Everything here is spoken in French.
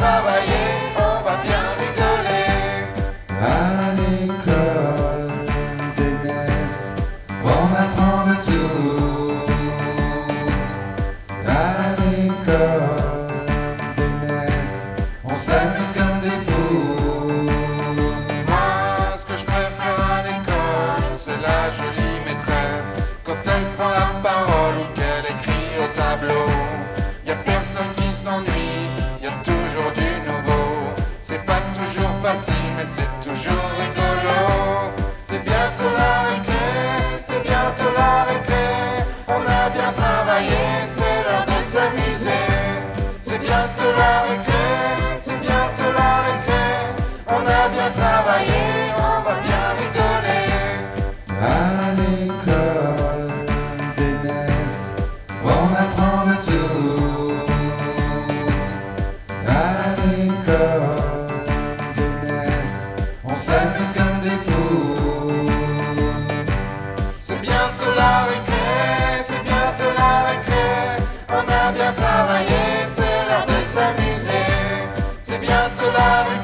travailler, on va bien rigoler. À l'école d'Aînesse, on apprend de tout. À l'école d'Aînesse, on s'amuse comme des fous. Moi, ce que je préfère à l'école, c'est la jolie maîtresse. Quand elle prend la parole ou qu'elle écrit au tableau, y a personne qui s'ennuie, y a toujours du nouveau. C'est pas toujours facile, mais c'est toujours rigolo. C'est bientôt la récré, c'est bientôt la récré. On a bien travaillé, c'est l'heure de s'amuser. C'est bientôt la récré, c'est bientôt la récré. On a bien travaillé, on va bien rigoler. À l'école d'Aînesse, on apprend de tout. À l'école d'Aînesse, on s'amuse comme des fous. C'est bientôt la récré, c'est bientôt la récré. On a bien travaillé, c'est l'heure de s'amuser. C'est bientôt la récré.